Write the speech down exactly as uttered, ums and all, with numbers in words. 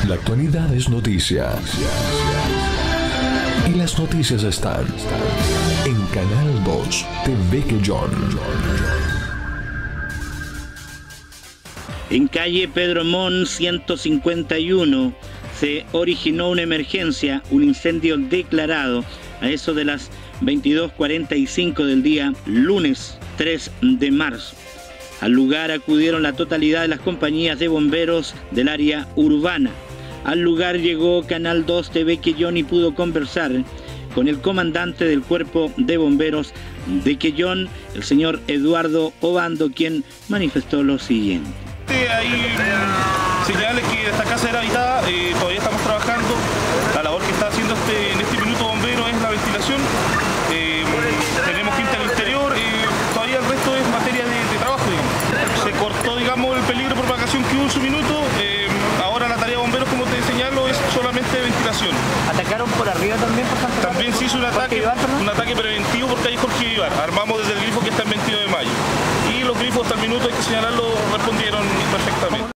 La actualidad es noticia. Y las noticias están en Canal dos T V Quellón. En calle Pedro Mon ciento cincuenta y uno se originó una emergencia, un incendio declarado a eso de las veintidós cuarenta y cinco del día lunes tres de marzo. Al lugar acudieron la totalidad de las compañías de bomberos del área urbana. Al lugar llegó Canal dos T V Quellón y pudo conversar con el comandante del Cuerpo de Bomberos de Quellón, el señor Eduardo Obando, quien manifestó lo siguiente. Hay señales que esta casa era habitada, eh, todavía estamos trabajando. La labor que está haciendo este, en este minuto bombero es la ventilación. Eh, tenemos gente al interior, eh, todavía el resto es materia de, de trabajo, digamos. Se cortó, digamos, el peligro de propagación que hubo en su minuto. Eh, ahora la tarea de bomberos, como te señalo, es solamente ventilación. ¿Atacaron por arriba también? Por Santa También se hizo un ataque, un ataque preventivo por calle Jorge Vivar. Armamos desde el grifo que está el veintidós de mayo. Y los grifos hasta el minuto, hay que señalarlo, respondieron perfectamente.